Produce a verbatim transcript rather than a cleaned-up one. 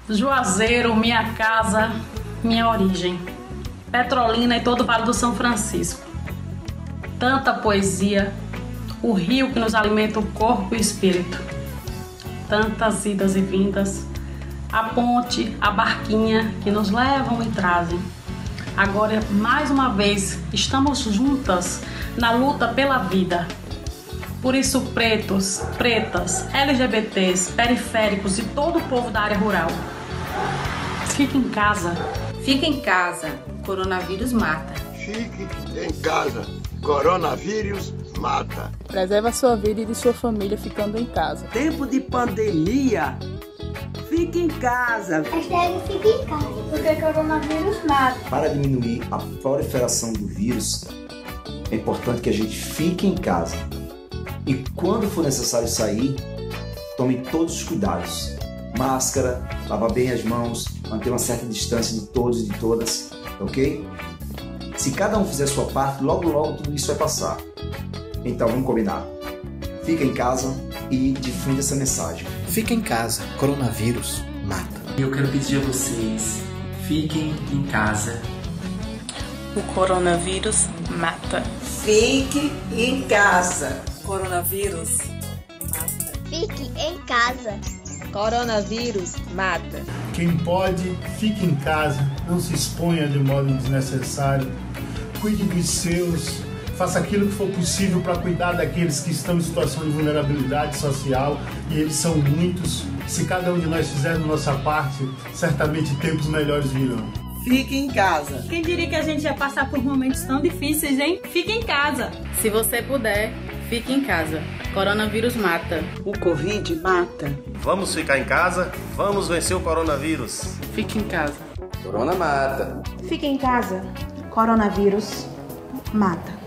Juazeiro, minha casa, minha origem. Petrolina e todo o Vale do São Francisco. Tanta poesia, o rio que nos alimenta o corpo e o espírito. Tantas idas e vindas, a ponte, a barquinha que nos levam e trazem. Agora, mais uma vez, estamos juntas na luta pela vida. Por isso, pretos, pretas, L G B Ts, periféricos e todo o povo da área rural, fique em casa. Fique em casa, coronavírus mata. Fique em casa, coronavírus mata. Preserve a sua vida e de sua família ficando em casa. Tempo de pandemia, fique em casa. Hashtag fique em casa, porque coronavírus mata. Para diminuir a proliferação do vírus, é importante que a gente fique em casa. E quando for necessário sair, tome todos os cuidados. Máscara, lavar bem as mãos, manter uma certa distância de todos e de todas, ok? Se cada um fizer a sua parte, logo logo tudo isso vai passar. Então vamos combinar. Fica em casa e difunda essa mensagem. Fica em casa, coronavírus mata. Eu quero pedir a vocês, fiquem em casa. O coronavírus mata. Fique em casa. Coronavírus mata. Fique em casa. Coronavírus mata. Quem pode, fique em casa, não se exponha de modo desnecessário. Cuide dos seus, faça aquilo que for possível para cuidar daqueles que estão em situação de vulnerabilidade social, e eles são muitos. Se cada um de nós fizer a nossa parte, certamente tempos melhores virão. Fique em casa. Quem diria que a gente ia passar por momentos tão difíceis, hein? Fique em casa. Se você puder, fique em casa. Coronavírus mata. O Covid mata. Vamos ficar em casa? Vamos vencer o coronavírus. Fique em casa. Corona mata. Fique em casa. Coronavírus mata.